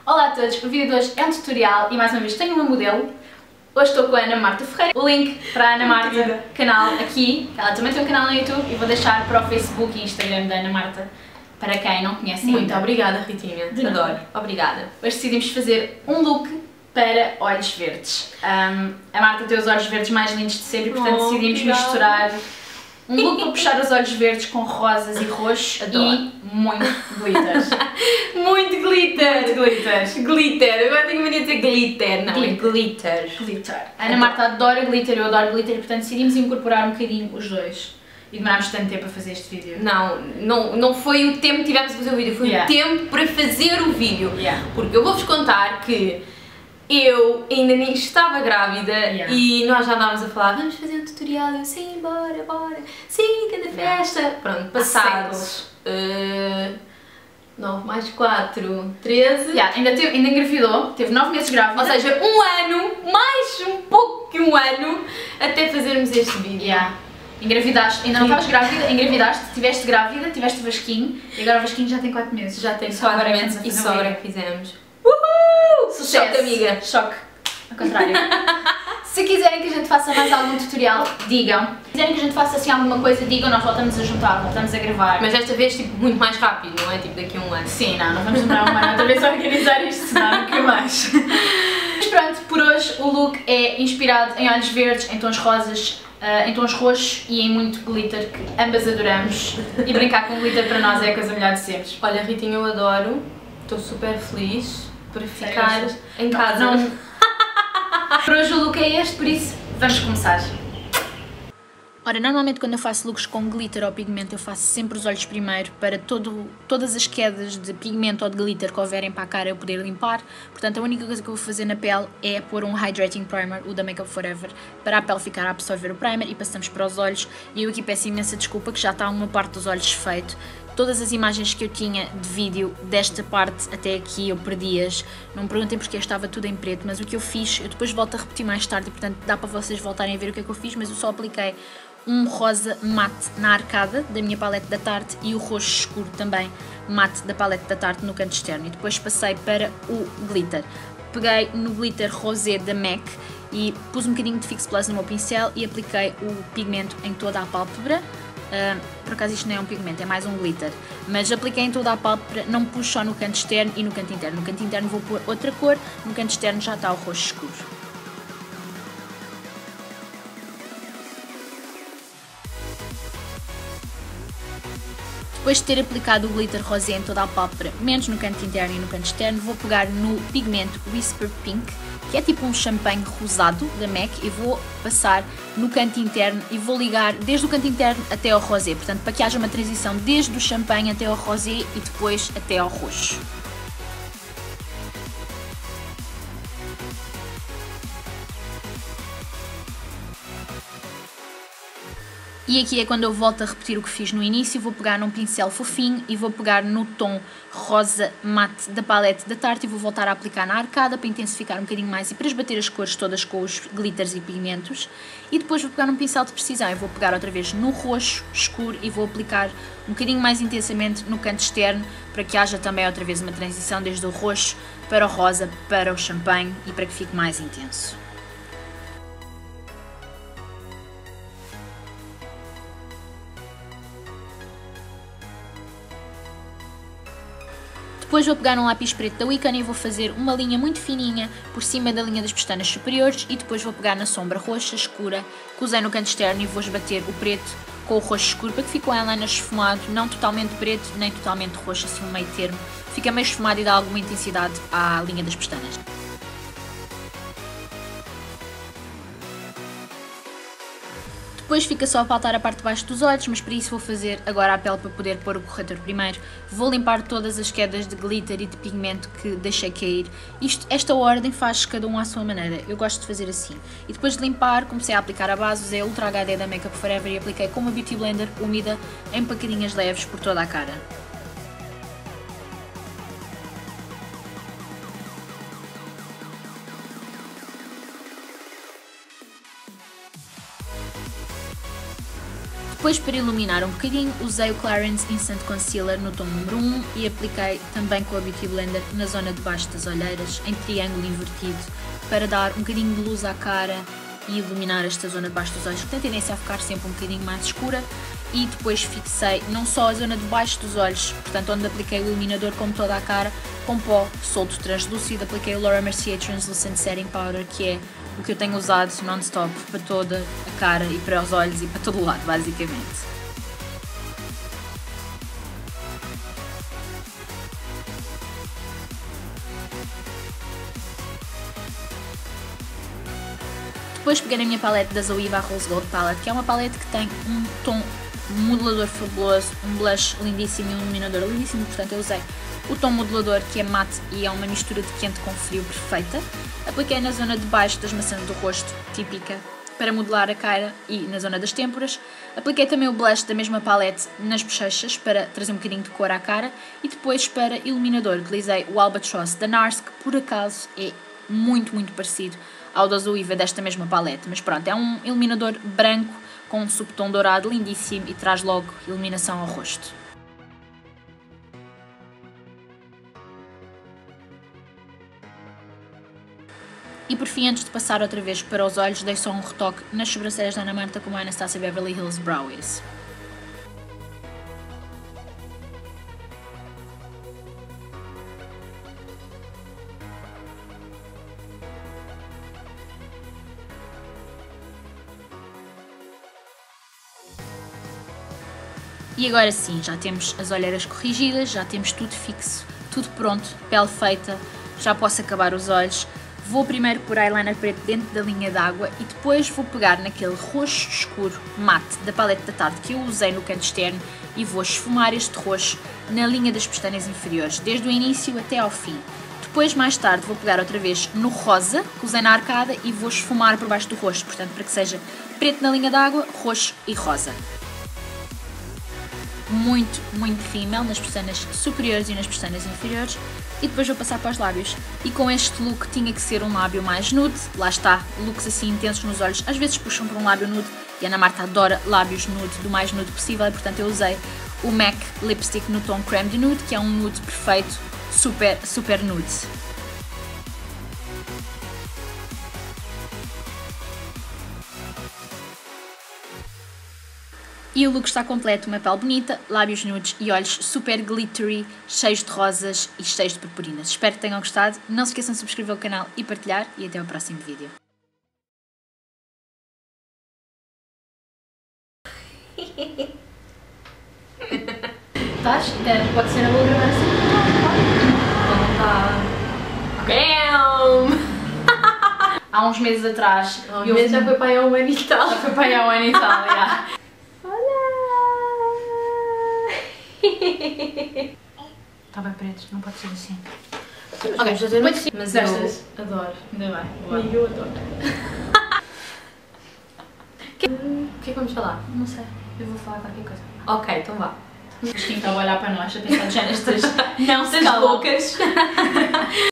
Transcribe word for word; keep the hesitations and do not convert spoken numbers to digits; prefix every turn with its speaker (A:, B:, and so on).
A: Olá a todos, o vídeo de hoje é um tutorial e mais uma vez tenho uma modelo. Hoje estou com a Ana Marta Ferreira. O link para a Ana Marta, canal aqui, ela também tem um canal no YouTube e vou deixar para o Facebook e Instagram da Ana Marta, para quem não conhece ainda.
B: Muito obrigada, Ritinha,
A: De
B: adoro.
A: nada.
B: Obrigada.
A: Hoje decidimos fazer um look para olhos verdes. Um, a Marta tem os olhos verdes mais lindos de sempre, portanto
B: Oh,
A: decidimos
B: obrigada.
A: misturar um look para puxar os olhos verdes com rosas e roxos.
B: Adoro.
A: E muito glitters.
B: Muito glitter!
A: Muito glitters.
B: Glitter, agora tenho mania de dizer glitter, não, é
A: Glitter.
B: glitter.
A: Glitter. A Ana Marta adora glitter, eu adoro glitter, portanto decidimos incorporar um bocadinho os dois. E demorámos tanto tempo a fazer este vídeo.
B: Não, não, não foi o tempo que tivemos a fazer o vídeo, foi
A: Yeah.
B: o tempo para fazer o vídeo.
A: Yeah.
B: Porque eu vou-vos contar que eu ainda nem estava grávida
A: Yeah.
B: e nós já andávamos a falar, vamos fazer um tutorial, e eu, sim, bora, bora, sim, cada festa.
A: Yeah.
B: Pronto, passados uh, nove mais quatro, treze.
A: Yeah, ainda, teve, ainda engravidou, teve nove meses grávida.
B: Ou seja, um ano, mais um pouco que um ano, até fazermos este vídeo.
A: Yeah. Engravidaste, ainda não estavas grávida, engravidaste, tiveste grávida, tiveste vasquinho e agora o vasquinho já tem quatro meses.
B: Já tem
A: Só agora
B: quatro
A: é que
B: meses
A: estamos a
B: e
A: fazer
B: só
A: um
B: agora
A: vídeo.
B: que fizemos.
A: Uhul! Sucesso!
B: Choque, amiga.
A: Choque. Ao contrário. Se quiserem que a gente faça mais algum tutorial, digam. Se quiserem que a gente faça assim alguma coisa, digam, nós voltamos a juntar, voltamos a gravar.
B: Mas desta vez, tipo, muito mais rápido, não é? Tipo, daqui a um ano.
A: Sim, não, não vamos demorar uma ano outra vez a organizar isto, senão nunca mais. Mas pronto, por hoje o look é inspirado em olhos verdes, em tons rosas, uh, em tons roxos e em muito glitter, que ambas adoramos. E brincar com glitter para nós é a coisa melhor de sempre.
B: Olha, Ritinha, eu adoro. Estou super feliz por ficar
A: gostas?
B: em casa.
A: Não, não. Por hoje o look é este, por isso vamos começar. Ora, normalmente quando eu faço looks com glitter ou pigmento eu faço sempre os olhos primeiro para todo, todas as quedas de pigmento ou de glitter que houverem para a cara eu poder limpar. Portanto, a única coisa que eu vou fazer na pele é pôr um Hydrating Primer, o da Make Up For Ever, para a pele ficar a absorver o primer e passamos para os olhos. E eu aqui peço imensa desculpa que já está uma parte dos olhos feito. Todas as imagens que eu tinha de vídeo desta parte até aqui eu perdi-as. Não me perguntem porque estava tudo em preto, mas o que eu fiz, eu depois volto a repetir mais tarde e portanto dá para vocês voltarem a ver o que é que eu fiz, mas eu só apliquei um rosa mate na arcada da minha paleta da Tarte e o roxo escuro também mate da paleta da Tarte no canto externo e depois passei para o glitter. Peguei no glitter rosé da M A C e pus um bocadinho de Fix Plus no meu pincel e apliquei o pigmento em toda a pálpebra. Uh, por acaso isto não é um pigmento, é mais um glitter, mas apliquei em toda a pálpebra, não pus só no canto externo e no canto interno. No canto interno vou pôr outra cor, no canto externo já está o roxo escuro. Depois de ter aplicado o glitter rosé em toda a pálpebra, menos no canto interno e no canto externo, vou pegar no pigmento Whisper Pink, que é tipo um champanhe rosado da M A C, e vou passar no canto interno e vou ligar desde o canto interno até ao rosé, portanto para que haja uma transição desde o champanhe até ao rosé e depois até ao roxo. E aqui é quando eu volto a repetir o que fiz no início, vou pegar num pincel fofinho e vou pegar no tom rosa mate da paleta da Tarte e vou voltar a aplicar na arcada para intensificar um bocadinho mais e para esbater as cores todas com os glitters e pigmentos. E depois vou pegar num pincel de precisão e vou pegar outra vez no roxo escuro e vou aplicar um bocadinho mais intensamente no canto externo para que haja também outra vez uma transição desde o roxo para o rosa, para o champanhe e para que fique mais intenso. Depois vou pegar um lápis preto da Wiccan e vou fazer uma linha muito fininha por cima da linha das pestanas superiores e depois vou pegar na sombra roxa escura que usei no canto externo e vou esbater o preto com o roxo escuro para que fique um eyeliner esfumado, não totalmente preto nem totalmente roxo, assim um meio termo. Fica meio esfumado e dá alguma intensidade à linha das pestanas. Depois fica só a faltar a parte de baixo dos olhos, mas para isso vou fazer agora a pele para poder pôr o corretor primeiro. Vou limpar todas as quedas de glitter e de pigmento que deixei cair. Isto, esta ordem faz cada um à sua maneira, eu gosto de fazer assim. E depois de limpar, comecei a aplicar a base, usei a Ultra H D da Make Up For Ever e apliquei com uma Beauty Blender úmida em pacadinhas leves por toda a cara. Depois, para iluminar um bocadinho, usei o Clarins Instant Concealer no tom número um e apliquei também com a Beauty Blender na zona de baixo das olheiras, em triângulo invertido, para dar um bocadinho de luz à cara e iluminar esta zona de baixo dos olhos, que tem tendência a ficar sempre um bocadinho mais escura. E depois fixei não só a zona de baixo dos olhos, portanto onde apliquei o iluminador, como toda a cara, com pó solto translúcido. Apliquei o Laura Mercier Translucent Setting Powder, que é o que eu tenho usado non-stop para toda a cara e para os olhos e para todo o lado, basicamente. Depois peguei na minha palete da Zoeva Rose Gold Palette, que é uma palete que tem um tom modelador fabuloso, um blush lindíssimo e um iluminador lindíssimo, portanto eu usei o tom modelador, que é mate e é uma mistura de quente com frio perfeita. Apliquei na zona de baixo das maçãs do rosto, típica, para modelar a cara, e na zona das têmporas. Apliquei também o blush da mesma palette nas bochechas, para trazer um bocadinho de cor à cara. E depois, para iluminador, utilizei o Albatross da NARS, que por acaso é muito, muito parecido ao da Zoeva desta mesma palette. Mas pronto, é um iluminador branco com um subtom dourado lindíssimo e traz logo iluminação ao rosto. E por fim, antes de passar outra vez para os olhos, dei só um retoque nas sobrancelhas da Ana Marta com a Anastasia Beverly Hills Brow Wiz. E agora sim, já temos as olheiras corrigidas, já temos tudo fixo, tudo pronto, pele feita, já posso acabar os olhos. Vou primeiro pôr eyeliner preto dentro da linha d'água e depois vou pegar naquele roxo escuro mate da paleta da Tarte que eu usei no canto externo e vou esfumar este roxo na linha das pestanas inferiores, desde o início até ao fim. Depois, mais tarde, vou pegar outra vez no rosa, que usei na arcada, e vou esfumar por baixo do rosto, portanto, para que seja preto na linha d'água, roxo e rosa. Muito, muito rímel nas pestanas superiores e nas pestanas inferiores, e depois vou passar para os lábios. E com este look tinha que ser um lábio mais nude, lá está, looks assim intensos nos olhos às vezes puxam para um lábio nude, e a Ana Marta adora lábios nude, do mais nude possível, e portanto eu usei o MAC Lipstick no tom Creme de Nude, que é um nude perfeito, super, super nude. E o look está completo, uma pele bonita, lábios nudes e olhos super glittery, cheios de rosas e cheios de purpurinas. Espero que tenham gostado, não se esqueçam de subscrever o canal e partilhar, e até ao próximo vídeo. Estás? Pode ser a vou gravar assim?
B: Não, não
A: Bam! Há uns meses atrás.
B: Há uns meses já foi para aí há um ano e tal.
A: Já foi para aí há um ano e tal, já. Está bem pretos, não pode ser assim.
B: Ok, já tenho
A: sim,
B: mas
A: destas.
B: eu adoro.
A: Ainda bem. Boa.
B: E eu adoro. O que, que é que vamos falar?
A: Não sei, eu vou falar qualquer coisa.
B: Ok, então vá.
A: O Cristinho estava a olhar para nós, a pensar já nestas
B: Não,
A: se
B: loucas.